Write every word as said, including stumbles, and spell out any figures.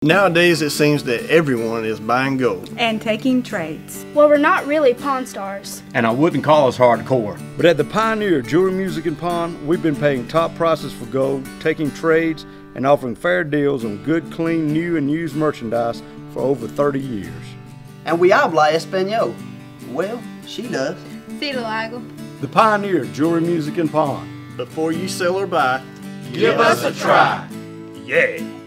Nowadays, it seems that everyone is buying gold and taking trades. Well, we're not really pawn stars. And I wouldn't call us hardcore. But at the Pioneer Jewelry Music and Pawn, we've been paying top prices for gold, taking trades, and offering fair deals on good, clean, new and used merchandise for over thirty years. And we habla español. Well, she does. Sí, lo hago. The Pioneer Jewelry Music and Pawn. before you sell or buy. Give us a try. Yeah.